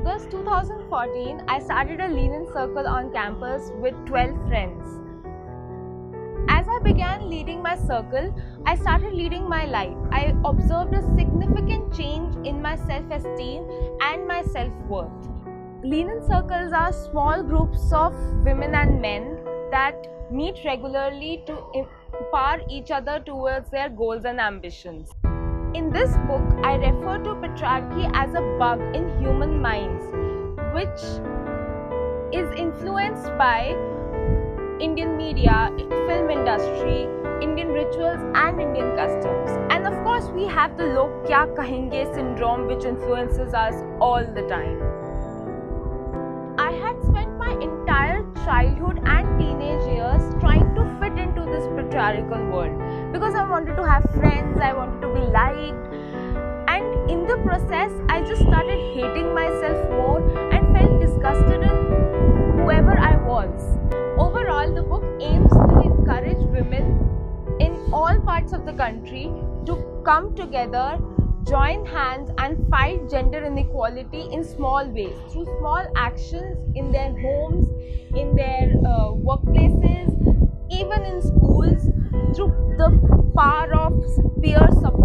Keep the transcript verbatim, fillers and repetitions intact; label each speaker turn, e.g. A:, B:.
A: August two thousand fourteen, I started a Lean-In circle on campus with twelve friends. As I began leading my circle, I started leading my life. I observed a significant change in my self-esteem and my self-worth. Lean-In circles are small groups of women and men that meet regularly to empower each other towards their goals and ambitions. In this book, I refer to patriarchy as a bug in human minds, which is influenced by Indian media, film industry, Indian rituals and Indian customs. And of course, we have the log kya kahenge syndrome, which influences us all the time. I had spent my entire childhood and teenage years trying to fit into this patriarchal world because I wanted to have friends, I wanted to be liked, and in the process I just started hating myself more and felt disgusted in whoever I was. Overall, the book aims to encourage women in all parts of the country to come together, join hands and fight gender inequality in small ways, through small actions in their homes, in their uh, workplaces, even in schools, through the power of peer support.